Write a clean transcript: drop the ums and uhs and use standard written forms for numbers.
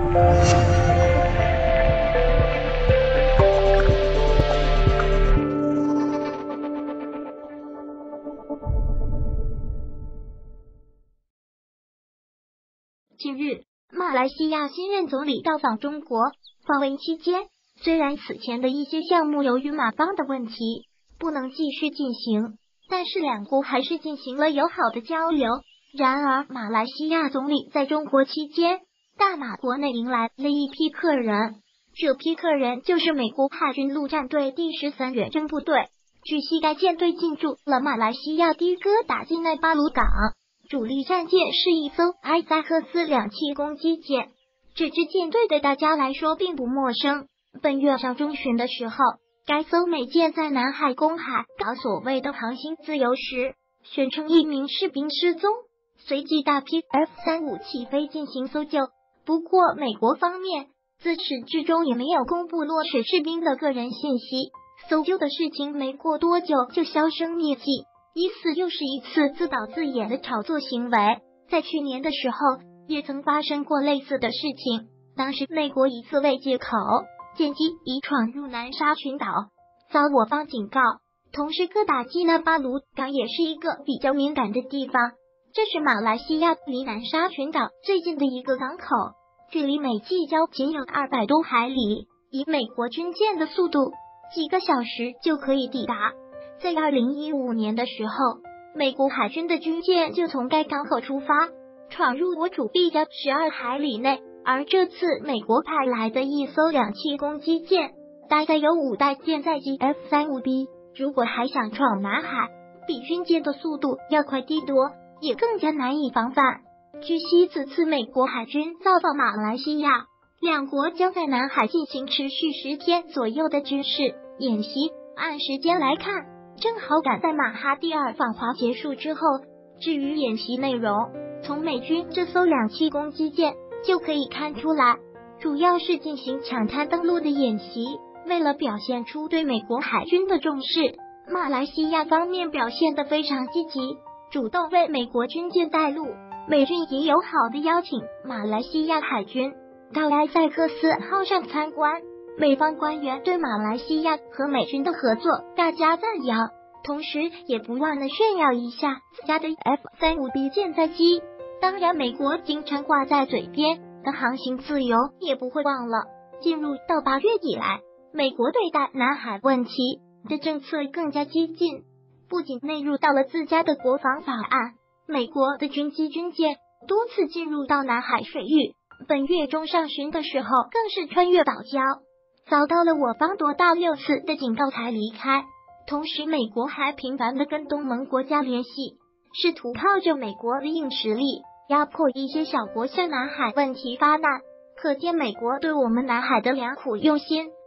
近日，马来西亚新任总理到访中国，访问期间，虽然此前的一些项目由于马方的问题不能继续进行，但是两国还是进行了友好的交流。然而，马来西亚总理在中国期间，大马国内迎来了一批客人，这批客人就是美国海军陆战队第13远征部队。据悉，该舰队进驻了马来西亚的哥打境内巴鲁港。主力战舰是一艘埃塞克斯2栖攻击舰，这支舰队对大家来说并不陌生。本月上中旬的时候，该艘美舰在南海公海搞所谓的航行自由时，宣称一名士兵失踪，随即大批 F-35起飞进行搜救。不过，美国方面自始至终也没有公布落水士兵的个人信息，搜救的事情没过多久就销声匿迹。疑似又是一次自导自演的炒作行为，在去年的时候也曾发生过类似的事情。当时美国以自卫借口，舰机已闯入南沙群岛，遭我方警告。同时，哥打基纳巴鲁港也是一个比较敏感的地方，这是马来西亚离南沙群岛最近的一个港口，距离美济礁仅有200多海里，以美国军舰的速度，几个小时就可以抵达。在2015年的时候，美国海军的军舰就从该港口出发，闯入我主臂礁12海里内。而这次美国派来的一艘2栖攻击舰，大概有5代舰载机 F-35B， 如果还想闯南海，比军舰的速度要快得多，也更加难以防范。据悉，此次美国海军造访马来西亚，两国将在南海进行持续10天左右的军事演习。按时间来看，正好赶在马哈蒂尔访华结束之后。至于演习内容，从美军这艘2栖攻击舰就可以看出来，主要是进行抢滩登陆的演习。为了表现出对美国海军的重视，马来西亚方面表现得非常积极，主动为美国军舰带路。美军也友好的邀请马来西亚海军到埃塞克斯号上参观。美方官员对马来西亚和美军的合作大加赞扬，同时也不忘了炫耀一下自家的 F-35B 舰载机。当然，美国经常挂在嘴边的航行自由也不会忘了。进入到8月以来，美国对待南海问题的政策更加激进，不仅内入到了自家的国防法案，美国的军机军舰多次进入到南海水域，本月中上旬的时候更是穿越岛礁，遭到了我方多达6次的警告才离开。同时，美国还频繁的跟东盟国家联系，试图靠着美国的硬实力压迫一些小国向南海问题发难，可见美国对我们南海的良苦用心。